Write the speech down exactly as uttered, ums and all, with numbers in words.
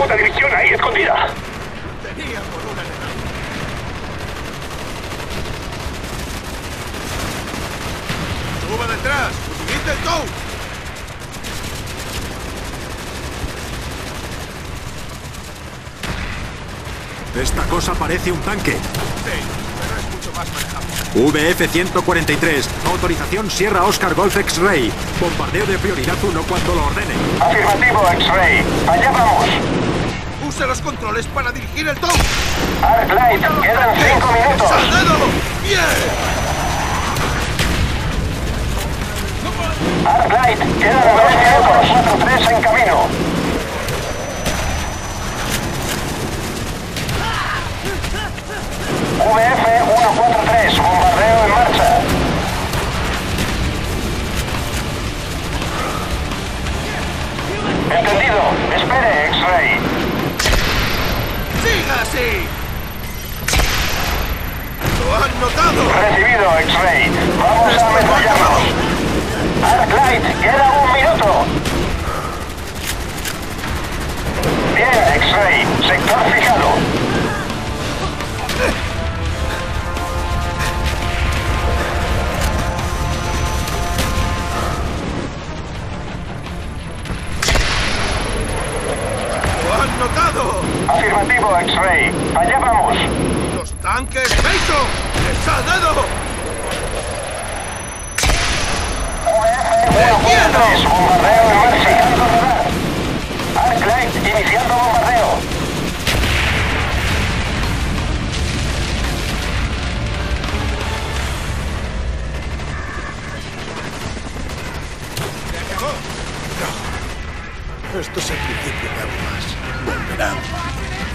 otra división ahí escondida. Tenía por una nena. ¡Suba detrás! ¡Utilice el tow! Esta cosa parece un tanque. Sí, pero es mucho más manejable. V F ciento cuarenta y tres. Autorización Sierra Oscar Golf X-Ray. Bombardeo de prioridad uno cuando lo ordene. Afirmativo, X-Ray. Allá vamos. Use los controles para dirigir el tow. Arclight, quedan cinco minutos. ¡Soldado! ¡Bien! Arclight, quedan dos minutos. cuatro tres en camino. V F ciento cuarenta y tres, bombardeo en marcha. Entendido. Espere, X-Ray. ¡Siga así! ¡Lo han notado! Recibido, X-Ray. Vamos a ametrallarnos. Arclight, queda un minuto. Bien, X-Ray. Sector fijado. ¡Lo han notado! Afirmativo, X-Ray. Allá vamos. ¡Los tanques Mason! ¡Soldado! V F ciento cuarenta y tres, bombardeo en marcha. Arclight, iniciando bombardeo. ¡Se acabó! No. Esto es el principio de algo más. Volverán.